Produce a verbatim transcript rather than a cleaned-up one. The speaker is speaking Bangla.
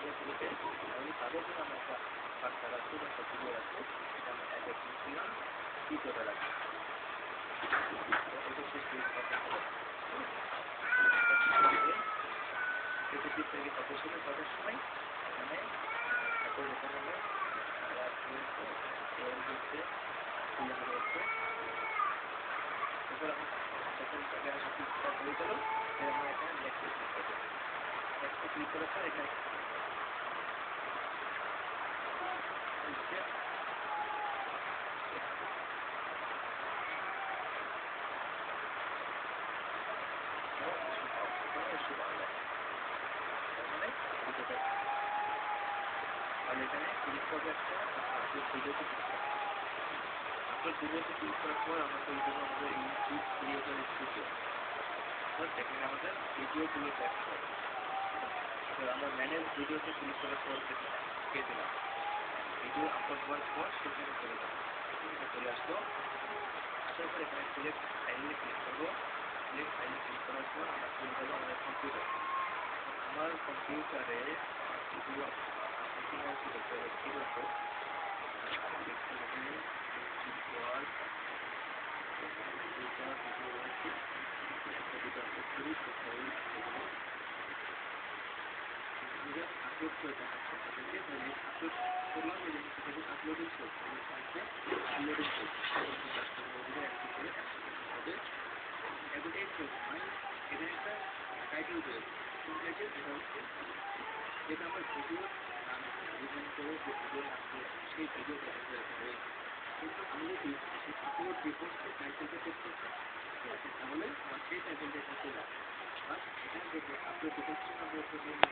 ভিডিওগুলোতে তাহলে তাদের জন্য আমরা একটা বার্তা রাখবো বা একটা ভিডিও রাখবো, সেটা আমরা অ্যাড ক্লিক করলাম, দ্বিতীয়টা রাখবো। এটা শেষ করে কথা হবে। একত্রিশ তারিখে পাবলিশ হবে কটার সময়? এখানে তারপর যখন হবে রাত্রি হচ্ছে এর হচ্ছে দুজনের হচ্ছে এরপর আমরা যখন এখানে সব কিছু হয়ে গেল, এর আমরা এখানে নেক্সটে ক্লিক করবো। নেক্সটে ক্লিক করার পর এখানে হচ্ছে তাহলে এখানে ক্লিক করবো একটা আপলোড ভিডিওতে ক্লিক করবো। আপলোড ভিডিওতে ক্লিক করার পর আমরা চলে যাবো আমাদের ইউটিউব ক্রিয়েটর স্টুডিও। অর্থাৎ এখানে আমাদের ভিডিওগুলো দেখা হবে। অর্থাৎ আমরা ম্যানেজ ভিডিওতে ক্লিক করার পর পেয়ে দিলাম, ভিডিও আপলোড হওয়ার পর সেখানে চলে যাবো। এখানে চলে আসবো, আসার পর এখানে সিলেক্ট ফাইলে ক্লিক করবো। সিলেক্ট ফাইলে ক্লিক করার পর আমরা চলে যাবো আমাদের কম্পিউটারে। আমার কম্পিউটারে আমার ভিডিও সেটিং আছে দেখতে পাচ্ছি মতো দেখতে হবে ওয়ার্ড দুইটা ভিডিও রয়েছে, একটা ভিডিও আপলোড করি প্রোফাইল এগুলো আপলোড করে দেখাচ্ছে আপনাদেরকে। তাহলে আপলোড করলাম, এই যে নিচে দেখুন আপলোডিং চলছে, এখানে আপলোডিং চলছে একটু করে হবে। এখন এই সময় এখানে একটা টাইটেল রয়েছে, কোন টাইটেল? এটা হচ্ছে যেটা আমার ভিডিওর নাম ডিজাইন করে যে ভিডিওর নাম দিয়েছি সেই ভিডিও টাইটেলটা এখানে রয়েছে। কিন্তু আমি যদি সেই আপলোড রিপোর্টে টাইটেলটা চেঞ্জ করতে চাই তাহলে আমার সেই টাইটেলটা এখানে চলে আসবে। বা এখানে দেখুন আপলোড রিপোর্টের জন্য